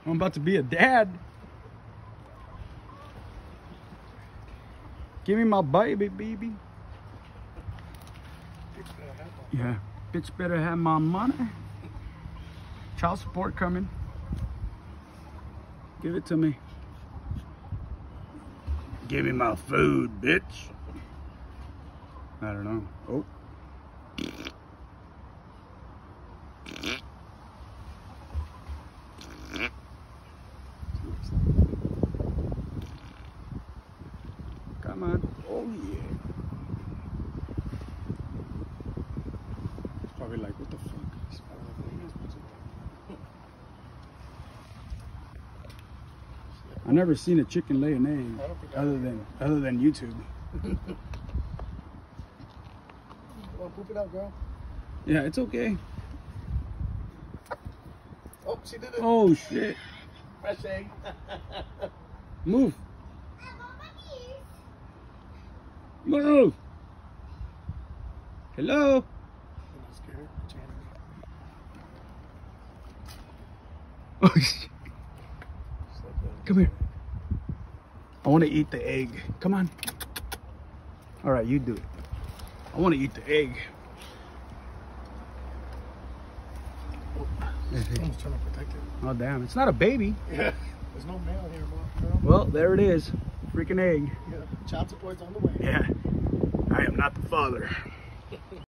I'm about to be a dad. Give me my baby, baby. Yeah, bitch better have my money. Child support coming. Give it to me. Give me my food, bitch. I don't know. Oh. Come on. Oh, yeah. It's probably like, what the fuck? I've never seen a chicken lay an egg other than YouTube. Well, poop it out, girl. Yeah, it's okay. Oh, she did it. Oh shit. Fresh egg. Move. Move. Hello. I'm not scared. Oh shit. Come here. I want to eat the egg. Come on. All right, you do it. I want to eat the egg. I was trying to protect it. Oh damn, it's not a baby. Yeah. There's no male here, bro. Well, there it is. Freaking egg. Yeah. Child support's on the way. Yeah. I am not the father.